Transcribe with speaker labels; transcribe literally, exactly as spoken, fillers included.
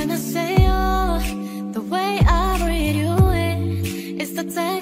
Speaker 1: can I say, oh, the way I breathe you in, it's the time